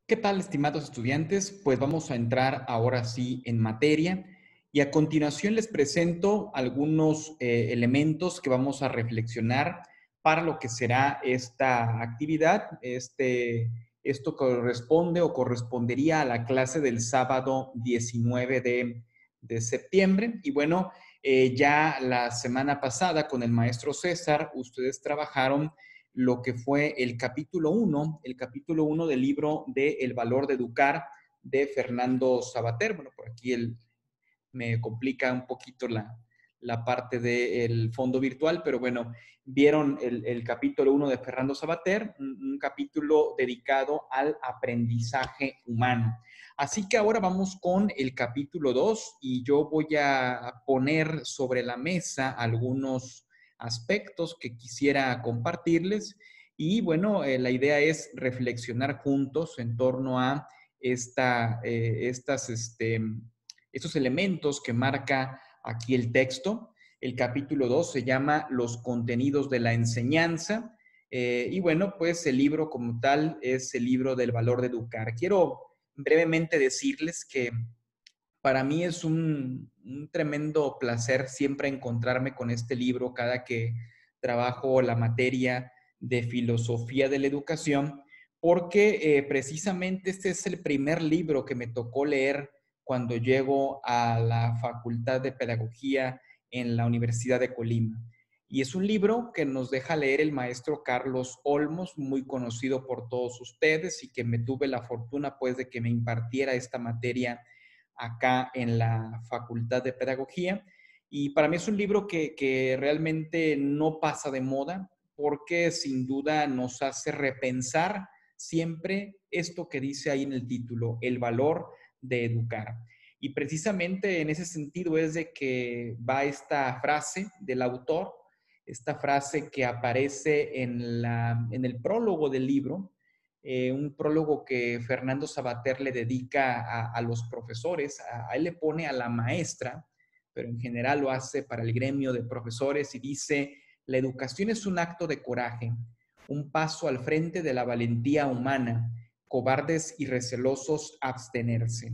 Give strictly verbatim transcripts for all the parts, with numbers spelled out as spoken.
¿Qué tal, estimados estudiantes? Pues vamos a entrar ahora sí en materia y a continuación les presento algunos eh, elementos que vamos a reflexionar para lo que será esta actividad. Este, esto corresponde o correspondería a la clase del sábado diecinueve de, de septiembre. Y bueno, eh, ya la semana pasada con el maestro César, ustedes trabajaron lo que fue el capítulo uno, el capítulo uno del libro de El valor de educar de Fernando Sabater. Bueno, por aquí el, me complica un poquito la, la parte del fondo virtual, pero bueno, vieron el, el capítulo uno de Fernando Sabater, un, un capítulo dedicado al aprendizaje humano. Así que ahora vamos con el capítulo dos y yo voy a poner sobre la mesa algunos aspectos que quisiera compartirles y bueno, eh, la idea es reflexionar juntos en torno a esta, eh, estas, este, estos elementos que marca aquí el texto. El capítulo dos se llama Los contenidos de la enseñanza. Eh, y bueno, pues el libro como tal es el libro del valor de educar. Quiero brevemente decirles que para mí es un, un tremendo placer siempre encontrarme con este libro cada que trabajo la materia de filosofía de la educación, porque eh, precisamente este es el primer libro que me tocó leer cuando llego a la Facultad de Pedagogía en la Universidad de Colima. Y es un libro que nos deja leer el maestro Carlos Olmos, muy conocido por todos ustedes y que me tuve la fortuna pues de que me impartiera esta materia acá en la Facultad de Pedagogía. Y para mí es un libro que, que realmente no pasa de moda porque sin duda nos hace repensar siempre esto que dice ahí en el título, el valor de educar. Y precisamente en ese sentido es de que va esta frase del autor, esta frase que aparece en, la, en el prólogo del libro, eh, un prólogo que Fernando Sabater le dedica a, a los profesores, a, a, él le pone a la maestra, pero en general lo hace para el gremio de profesores y dice, la educación es un acto de coraje, un paso al frente de la valentía humana, cobardes y recelosos abstenerse.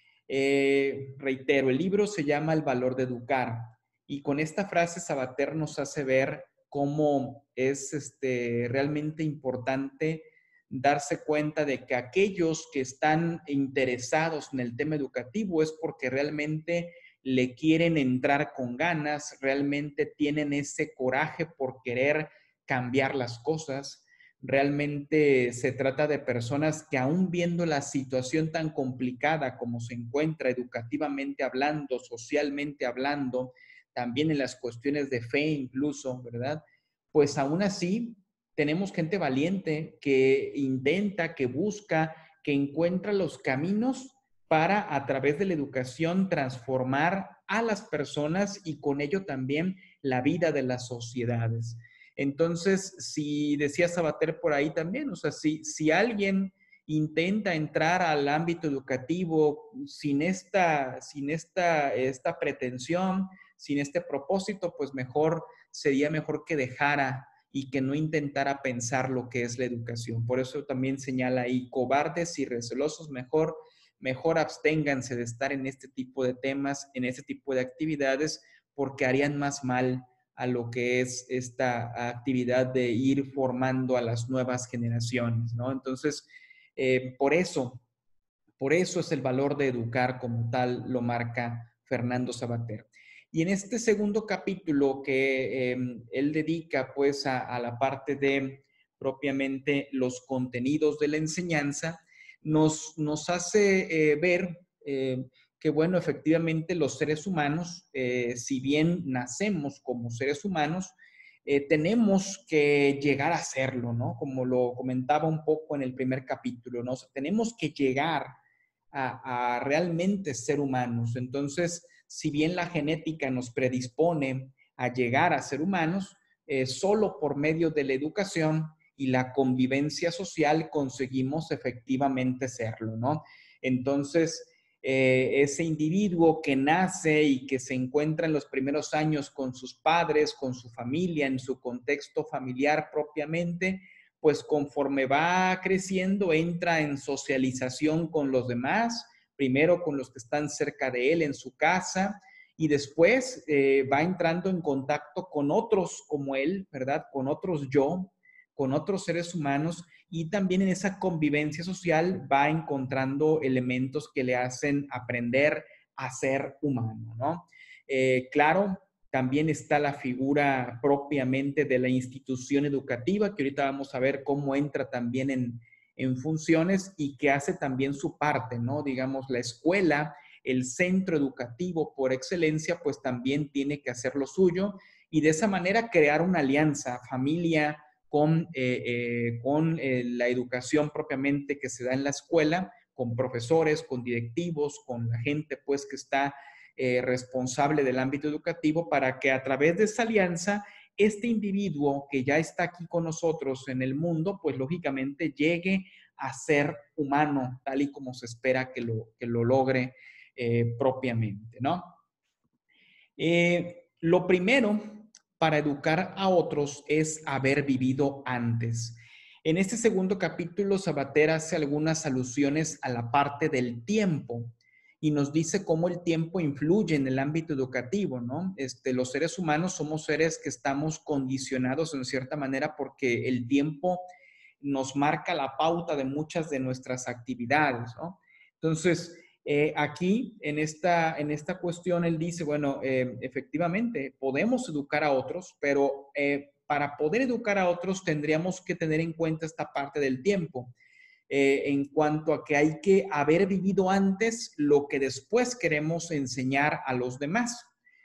Eh, reitero, el libro se llama El valor de educar y con esta frase Sabater nos hace ver cómo es este, realmente importante darse cuenta de que aquellos que están interesados en el tema educativo es porque realmente le quieren entrar con ganas, realmente tienen ese coraje por querer cambiar las cosas. Realmente se trata de personas que aún viendo la situación tan complicada como se encuentra educativamente hablando, socialmente hablando, también en las cuestiones de fe incluso, ¿verdad? Pues aún así tenemos gente valiente que intenta, que busca, que encuentra los caminos para a través de la educación transformar a las personas y con ello también la vida de las sociedades. Entonces, si decía Sabater por ahí también, o sea, si, si alguien intenta entrar al ámbito educativo sin esta, sin esta, esta pretensión, sin este propósito, pues mejor sería mejor que dejara y que no intentara pensar lo que es la educación. Por eso también señala ahí, cobardes y recelosos, mejor, mejor absténganse de estar en este tipo de temas, en este tipo de actividades, porque harían más mal a lo que es esta actividad de ir formando a las nuevas generaciones, ¿no? Entonces, eh, por eso, por eso es el valor de educar como tal, lo marca Fernando Sabater. Y en este segundo capítulo que eh, él dedica pues a, a, la parte de propiamente los contenidos de la enseñanza, nos, nos hace eh, ver eh, que bueno, efectivamente los seres humanos, eh, si bien nacemos como seres humanos, eh, tenemos que llegar a serlo, ¿no? Como lo comentaba un poco en el primer capítulo, ¿no? O sea, tenemos que llegar a, a realmente ser humanos. Entonces, si bien la genética nos predispone a llegar a ser humanos, eh, solo por medio de la educación y la convivencia social conseguimos efectivamente serlo, ¿no? Entonces, eh, ese individuo que nace y que se encuentra en los primeros años con sus padres, con su familia, en su contexto familiar propiamente, pues conforme va creciendo, entra en socialización con los demás, primero con los que están cerca de él en su casa, y después eh, va entrando en contacto con otros como él, ¿verdad? Con otros yo, con otros seres humanos, y también en esa convivencia social va encontrando elementos que le hacen aprender a ser humano, ¿no? Eh, claro, también está la figura propiamente de la institución educativa, que ahorita vamos a ver cómo entra también en, en funciones y que hace también su parte, ¿no? Digamos, la escuela, el centro educativo por excelencia, pues también tiene que hacer lo suyo y de esa manera crear una alianza, familia, con, eh, eh, con eh, la educación propiamente que se da en la escuela, con profesores, con directivos, con la gente pues que está eh, responsable del ámbito educativo, para que a través de esa alianza este individuo que ya está aquí con nosotros en el mundo, pues lógicamente llegue a ser humano, tal y como se espera que lo, que lo logre eh, propiamente, ¿no? Eh, lo primero para educar a otros es haber vivido antes. En este segundo capítulo, Sabater hace algunas alusiones a la parte del tiempo y nos dice cómo el tiempo influye en el ámbito educativo, ¿no? Este, los seres humanos somos seres que estamos condicionados en cierta manera porque el tiempo nos marca la pauta de muchas de nuestras actividades, ¿no? Entonces, eh, aquí, en esta, en esta cuestión, él dice, bueno, eh, efectivamente, podemos educar a otros, pero eh, para poder educar a otros tendríamos que tener en cuenta esta parte del tiempo, eh, en cuanto a que hay que haber vivido antes lo que después queremos enseñar a los demás.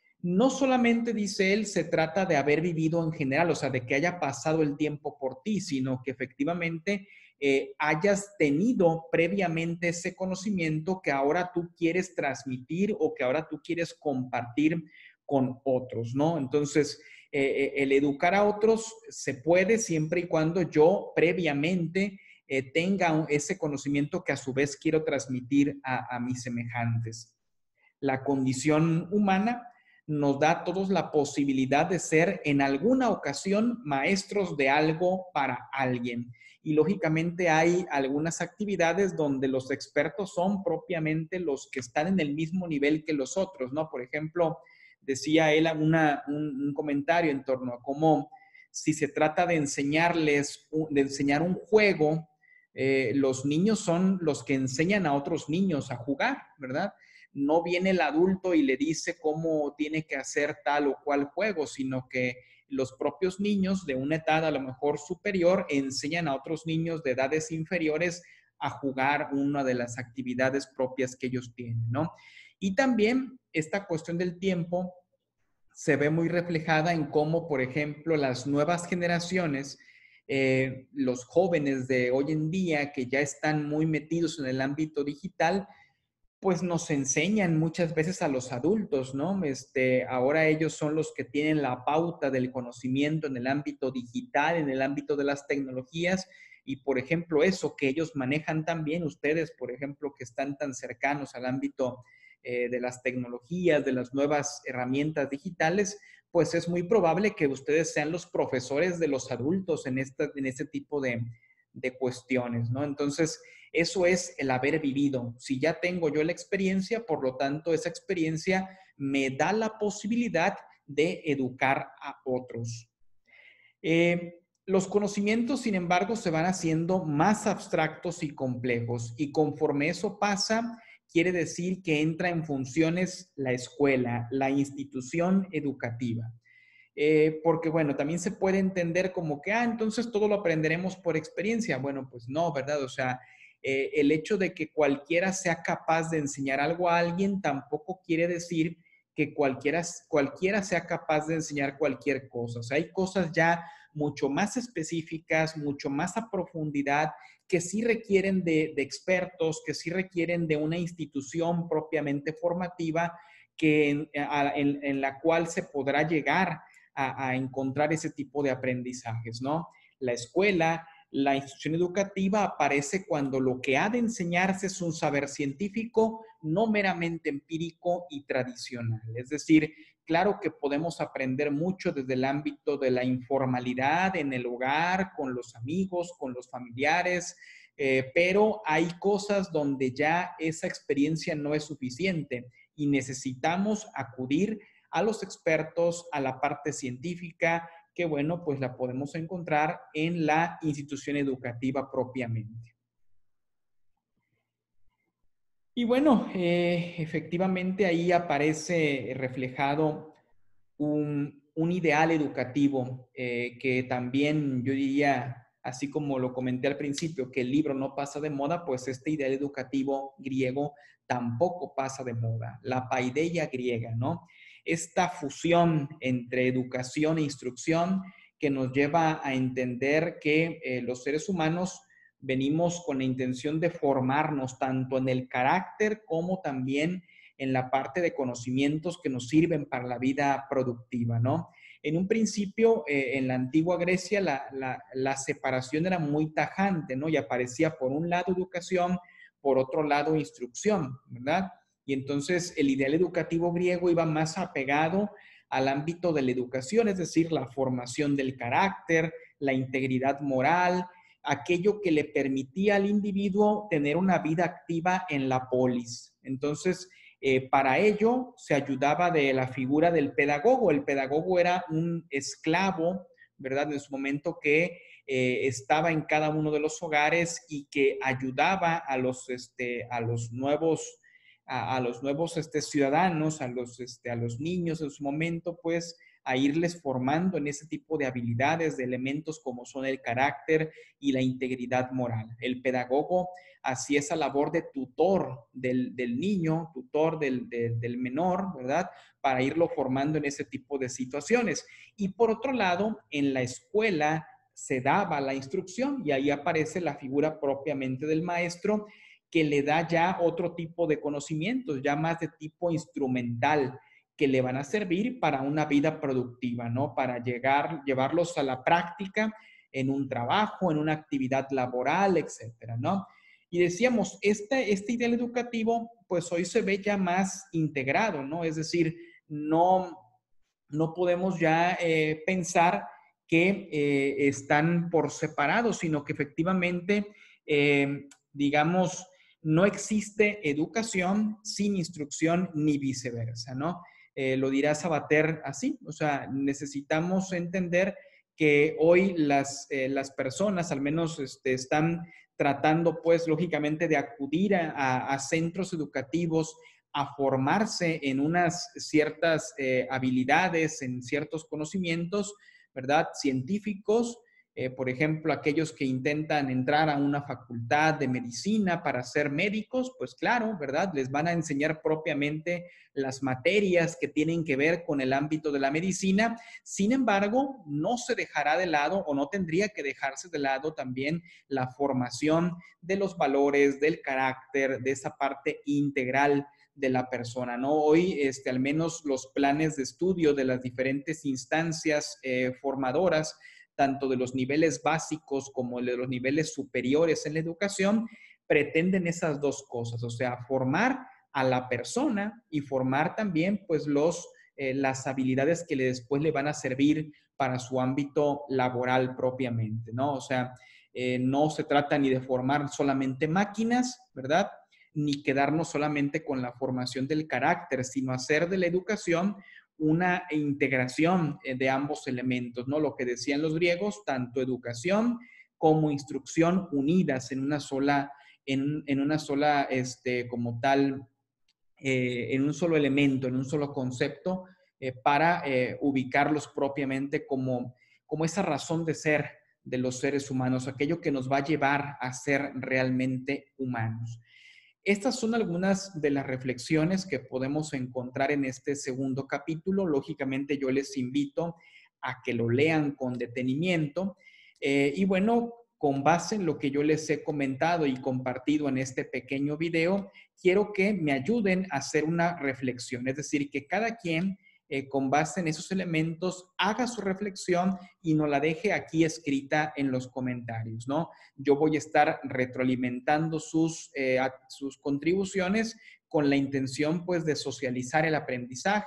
No solamente, dice él, se trata de haber vivido en general, o sea, de que haya pasado el tiempo por ti, sino que efectivamente eh, hayas tenido previamente ese conocimiento que ahora tú quieres transmitir o que ahora tú quieres compartir con otros, ¿no? Entonces, eh, el educar a otros se puede siempre y cuando yo previamente eh, tenga ese conocimiento que a su vez quiero transmitir a, a mis semejantes. La condición humana nos da a todos la posibilidad de ser en alguna ocasión maestros de algo para alguien. Y lógicamente hay algunas actividades donde los expertos son propiamente los que están en el mismo nivel que los otros, ¿no? Por ejemplo, decía él una, un, un comentario en torno a cómo si se trata de enseñarles, de enseñar un juego, eh, los niños son los que enseñan a otros niños a jugar, ¿verdad? No viene el adulto y le dice cómo tiene que hacer tal o cual juego, sino que los propios niños de una edad a lo mejor superior enseñan a otros niños de edades inferiores a jugar una de las actividades propias que ellos tienen, ¿no? Y también esta cuestión del tiempo se ve muy reflejada en cómo, por ejemplo, las nuevas generaciones, eh, los jóvenes de hoy en día que ya están muy metidos en el ámbito digital, pues nos enseñan muchas veces a los adultos, ¿no? Este, ahora ellos son los que tienen la pauta del conocimiento en el ámbito digital, en el ámbito de las tecnologías, y por ejemplo eso que ellos manejan también, ustedes, por ejemplo, que están tan cercanos al ámbito eh, de las tecnologías, de las nuevas herramientas digitales, pues es muy probable que ustedes sean los profesores de los adultos en, esta, en este tipo de, de cuestiones, ¿no? Entonces, eso es el haber vivido. Si ya tengo yo la experiencia, por lo tanto, esa experiencia me da la posibilidad de educar a otros. Eh, los conocimientos, sin embargo, se van haciendo más abstractos y complejos, y conforme eso pasa, quiere decir que entra en funciones la escuela, la institución educativa. Eh, porque, bueno, también se puede entender como que, ah, entonces todo lo aprenderemos por experiencia. Bueno, pues no, ¿verdad? O sea, eh, el hecho de que cualquiera sea capaz de enseñar algo a alguien tampoco quiere decir que cualquiera, cualquiera sea capaz de enseñar cualquier cosa. O sea, hay cosas ya mucho más específicas, mucho más a profundidad, que sí requieren de, de expertos, que sí requieren de una institución propiamente formativa, que en, a, en, en la cual se podrá llegar a, a encontrar ese tipo de aprendizajes, ¿no? La escuela, la institución educativa aparece cuando lo que ha de enseñarse es un saber científico, no meramente empírico y tradicional. Es decir, claro que podemos aprender mucho desde el ámbito de la informalidad en el hogar, con los amigos, con los familiares, eh, pero hay cosas donde ya esa experiencia no es suficiente y necesitamos acudir a los expertos, a la parte científica, que bueno, pues la podemos encontrar en la institución educativa propiamente. Y bueno, eh, efectivamente ahí aparece reflejado un, un ideal educativo eh, que también yo diría, así como lo comenté al principio, que el libro no pasa de moda, pues este ideal educativo griego tampoco pasa de moda. La paideia griega, ¿no? Esta fusión entre educación e instrucción que nos lleva a entender que eh, los seres humanos venimos con la intención de formarnos tanto en el carácter como también en la parte de conocimientos que nos sirven para la vida productiva, ¿no? En un principio, eh, en la antigua Grecia, la, la, la separación era muy tajante, ¿no? Y aparecía por un lado educación, por otro lado instrucción, ¿verdad? Y entonces el ideal educativo griego iba más apegado al ámbito de la educación, es decir, la formación del carácter, la integridad moral, aquello que le permitía al individuo tener una vida activa en la polis. Entonces, eh, para ello se ayudaba de la figura del pedagogo. El pedagogo era un esclavo, ¿verdad? En su momento que eh, estaba en cada uno de los hogares y que ayudaba a los, este, a los nuevos, a, a los nuevos este, ciudadanos, a los, este, a los niños en su momento, pues, a irles formando en ese tipo de habilidades, de elementos como son el carácter y la integridad moral. El pedagogo hacía esa labor de tutor del, del niño, tutor del, de, del menor, ¿verdad? Para irlo formando en ese tipo de situaciones. Y por otro lado, en la escuela se daba la instrucción y ahí aparece la figura propiamente del maestro que le da ya otro tipo de conocimientos, ya más de tipo instrumental, que le van a servir para una vida productiva, ¿no? Para llegar, llevarlos a la práctica en un trabajo, en una actividad laboral, etcétera, ¿no? Y decíamos, este, este ideal educativo, pues hoy se ve ya más integrado, ¿no? Es decir, no, no podemos ya eh, pensar que eh, están por separado, sino que efectivamente, eh, digamos, no existe educación sin instrucción ni viceversa, ¿no? Eh, lo dirá Sabater así, o sea, necesitamos entender que hoy las, eh, las personas al menos este, están tratando pues lógicamente de acudir a, a, a centros educativos a formarse en unas ciertas eh, habilidades, en ciertos conocimientos, ¿verdad? Científicos, eh, por ejemplo, aquellos que intentan entrar a una facultad de medicina para ser médicos, pues claro, ¿verdad? Les van a enseñar propiamente las materias que tienen que ver con el ámbito de la medicina. Sin embargo, no se dejará de lado o no tendría que dejarse de lado también la formación de los valores, del carácter, de esa parte integral de la persona, ¿no? Hoy, este, al menos los planes de estudio de las diferentes instancias eh, formadoras, tanto de los niveles básicos como de los niveles superiores en la educación, pretenden esas dos cosas, o sea, formar a la persona y formar también, pues, los, eh, las habilidades que le, después le van a servir para su ámbito laboral propiamente, ¿no? O sea, eh, no se trata ni de formar solamente máquinas, ¿verdad? Ni quedarnos solamente con la formación del carácter, sino hacer de la educación una integración de ambos elementos, ¿no? Lo que decían los griegos, tanto educación como instrucción unidas en una sola, en, en una sola, este, como tal, eh, en un solo elemento, en un solo concepto, eh, para eh, ubicarlos propiamente como, como esa razón de ser de los seres humanos, aquello que nos va a llevar a ser realmente humanos. Estas son algunas de las reflexiones que podemos encontrar en este segundo capítulo. Lógicamente yo les invito a que lo lean con detenimiento. Eh, y bueno, con base en lo que yo les he comentado y compartido en este pequeño video, quiero que me ayuden a hacer una reflexión. Es decir, que cada quien, eh, con base en esos elementos, haga su reflexión y nos la deje aquí escrita en los comentarios, ¿no? Yo voy a estar retroalimentando sus, eh, sus contribuciones con la intención, pues, de socializar el aprendizaje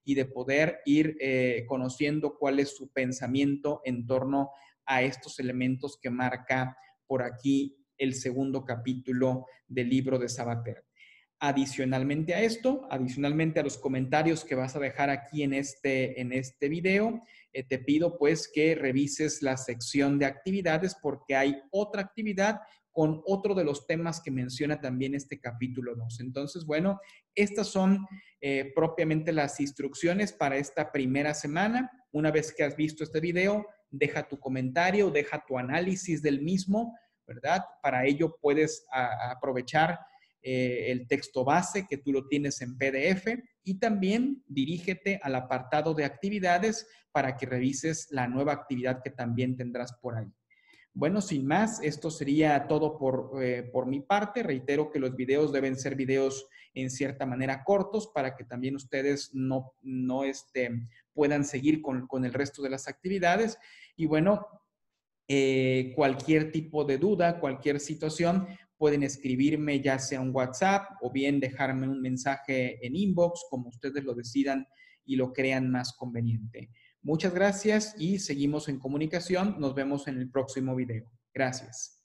y de poder ir eh, conociendo cuál es su pensamiento en torno a estos elementos que marca por aquí el segundo capítulo del libro de Sabater. Adicionalmente a esto, adicionalmente a los comentarios que vas a dejar aquí en este, en este video, eh, te pido pues que revises la sección de actividades porque hay otra actividad con otro de los temas que menciona también este capítulo dos. Entonces, bueno, estas son eh, propiamente las instrucciones para esta primera semana. Una vez que has visto este video, deja tu comentario, deja tu análisis del mismo, ¿verdad? Para ello puedes a, aprovechar Eh, el texto base que tú lo tienes en P D F y también dirígete al apartado de actividades para que revises la nueva actividad que también tendrás por ahí. Bueno, sin más, esto sería todo por, eh, por mi parte. Reitero que los videos deben ser videos en cierta manera cortos para que también ustedes no, no este, puedan seguir con, con el resto de las actividades. Y bueno, eh, cualquier tipo de duda, cualquier situación, pueden escribirme ya sea un WhatsApp o bien dejarme un mensaje en inbox, como ustedes lo decidan y lo crean más conveniente. Muchas gracias y seguimos en comunicación. Nos vemos en el próximo video. Gracias.